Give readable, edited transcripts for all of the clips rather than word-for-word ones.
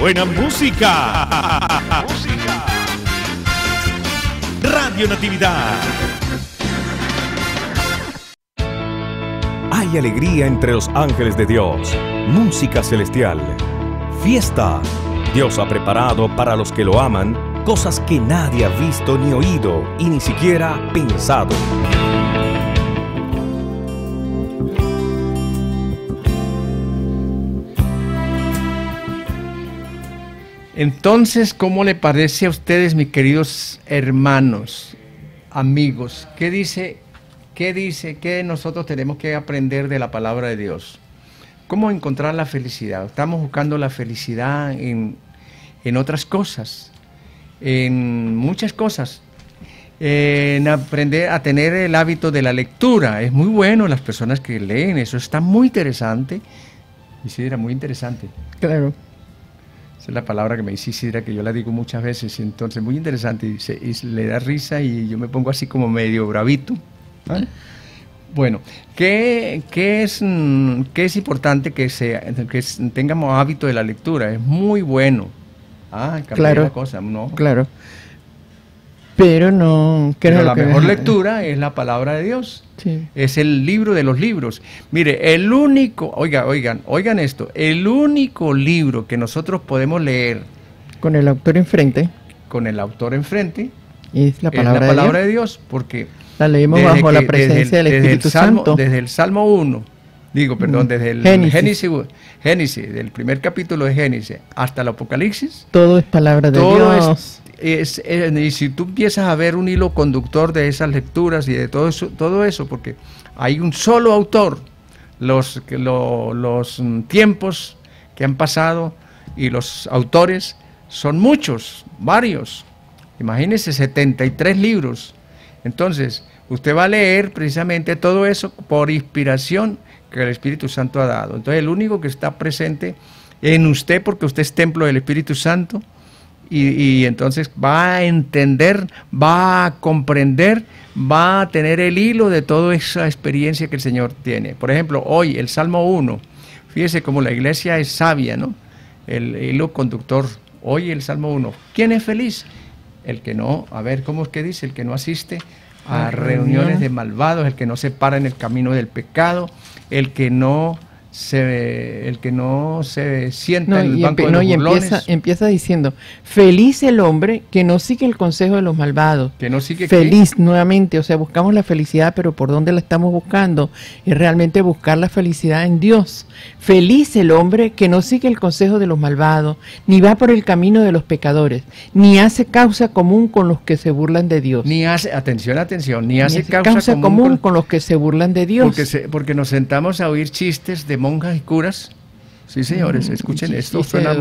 buena música. Radio Natividad. Hay alegría entre los ángeles de Dios, música celestial, fiesta. Dios ha preparado para los que lo aman cosas que nadie ha visto ni oído y ni siquiera pensado. Entonces, ¿cómo le parece a ustedes, mis queridos hermanos, amigos? ¿Qué dice que nosotros tenemos que aprender de la palabra de Dios? ¿Cómo encontrar la felicidad? Estamos buscando la felicidad en otras cosas, en muchas cosas. En aprender a tener el hábito de la lectura. Es muy bueno las personas que leen, eso está muy interesante. Isidra, muy interesante. Claro. Esa es la palabra que me dice Isidra, que yo la digo muchas veces, entonces muy interesante, y le da risa y yo me pongo así como medio bravito. ¿Ah? Bueno, ¿qué es importante que tengamos hábito de la lectura? Es muy bueno. Claro, la cosa, ¿no? Claro. Pero no... Pero la mejor lectura es la palabra de Dios. Sí. Es el libro de los libros. Mire, el único, oigan esto, el único libro que nosotros podemos leer con el autor enfrente, es la palabra de Dios, porque la leemos bajo la presencia del Espíritu Santo. Desde el Salmo 1, desde el Génesis, del primer capítulo de Génesis hasta el Apocalipsis. Todo es palabra de Dios. Y si tú empiezas a ver un hilo conductor de esas lecturas y de todo eso, porque hay un solo autor, los tiempos que han pasado y los autores son muchos, varios. Imagínense, 73 libros. Entonces, usted va a leer precisamente todo eso por inspiración que el Espíritu Santo ha dado. Entonces, el único que está presente en usted, porque usted es templo del Espíritu Santo, y entonces va a entender, va a comprender, va a tener el hilo de toda esa experiencia que el Señor tiene. Por ejemplo, hoy el Salmo 1, fíjese cómo la iglesia es sabia, ¿no? El hilo conductor, hoy el Salmo 1. ¿Quién es feliz? El que no, a ver, ¿cómo es que dice? El que no asiste a reuniones de malvados, el que no se para en el camino del pecado, el que no se sienta en el banco de los burlones. Empieza diciendo, feliz el hombre que no sigue el consejo de los malvados. Que no sigue feliz nuevamente, o sea, buscamos la felicidad, pero ¿por dónde la estamos buscando? Es realmente buscar la felicidad en Dios. Feliz el hombre que no sigue el consejo de los malvados, ni va por el camino de los pecadores, ni hace causa común con los que se burlan de Dios. Ni hace causa común con los que se burlan de Dios. Porque nos sentamos a oír chistes de monjas y curas. Sí, señores, escuchen esto, suena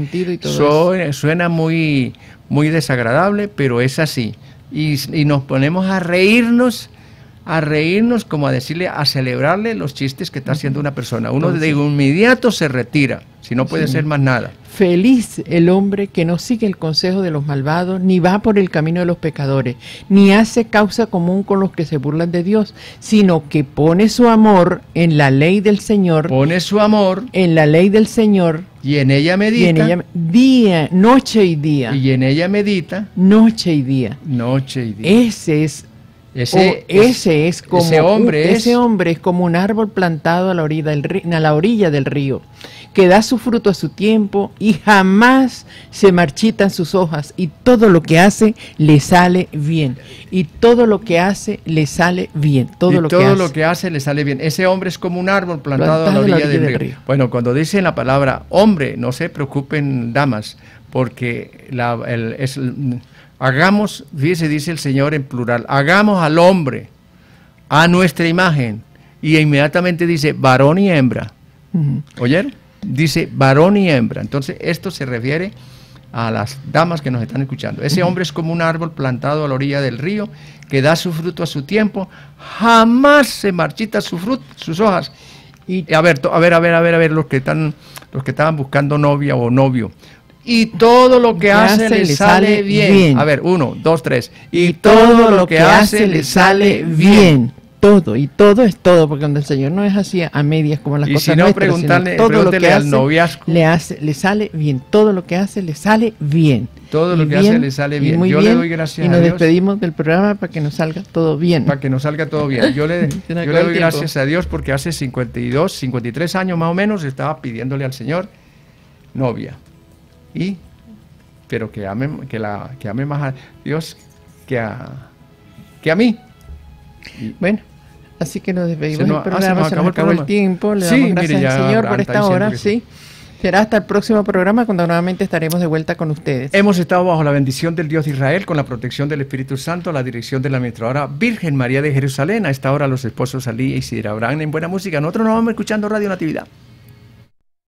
muy desagradable, pero es así. Y nos ponemos a reírnos, como a decirle, a celebrarle los chistes que está haciendo una persona. Uno de inmediato se retira, si no puede hacer más nada. Feliz el hombre que no sigue el consejo de los malvados, ni va por el camino de los pecadores, ni hace causa común con los que se burlan de Dios, sino que pone su amor en la ley del Señor. En la ley del Señor. Y en ella medita. Noche y día. Y en ella medita. Noche y día. Ese hombre es como un árbol plantado a la orilla del río, que da su fruto a su tiempo y jamás se marchitan sus hojas, y todo lo que hace le sale bien. Todo lo que hace le sale bien. Ese hombre es como un árbol plantado a la orilla del río. Bueno, cuando dicen la palabra hombre, no se preocupen, damas, porque hagamos, fíjese, dice el Señor en plural, hagamos al hombre a nuestra imagen, y inmediatamente dice varón y hembra. ¿Oyeron? Dice varón y hembra. Entonces esto se refiere a las damas que nos están escuchando. Ese hombre es como un árbol plantado a la orilla del río, que da su fruto a su tiempo, jamás se marchita sus hojas. Y a ver, los que estaban buscando novia o novio. Y todo lo que hace le sale bien. A ver, 1, 2, 3. Y todo lo que hace le sale bien. todo, y todo es todo, porque cuando el Señor no es así a medias como las cosas si no, nuestras, preguntarle, todo lo que al hace, noviazgo. le sale bien, todo lo que hace le sale bien. Todo lo que hace le sale bien. Muy yo bien, le doy gracias a Dios. Y nos despedimos del programa para que nos salga todo bien. Para que nos salga todo bien. Yo le doy gracias a Dios porque hace 52, 53 años más o menos estaba pidiéndole al Señor novia. Pero que ame más a Dios que a mí. Bueno, así que nos despedimos del programa, se nos acabó el tiempo, le damos gracias al Señor por esta hora, sí. Será hasta el próximo programa cuando nuevamente estaremos de vuelta con ustedes. Hemos estado bajo la bendición del Dios de Israel, con la protección del Espíritu Santo, la dirección de la administradora Virgen María de Jerusalén. A esta hora los esposos Ali y Isidra Abraham en buena música. Nosotros nos vamos escuchando Radio Natividad.